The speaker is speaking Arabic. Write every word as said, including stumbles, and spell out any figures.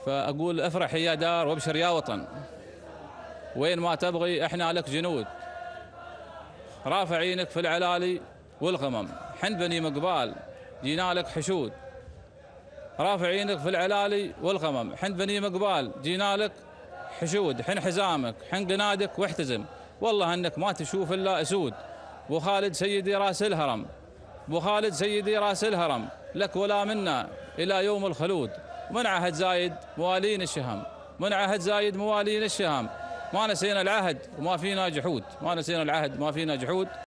فأقول افرح يا دار وابشر يا وطن، وين ما تبغي احنا لك جنود، رافعينك في العلالي والغمم، حن بني مقبال جينا لك حشود، رافعينك في العلالي والغمم، حن بني مقبال جينا لك حشود، حن حزامك حن قنادك واحتزم، والله انك ما تشوف الا اسود، بو خالد سيدي راس الهرم، بو خالد سيدي راس الهرم، لك ولا منا الى يوم الخلود، من عهد زايد موالين الشهم، من عهد زايد موالين الشهم، ما نسينا العهد وما فينا جحود، ما نسينا العهد ما فينا جحود.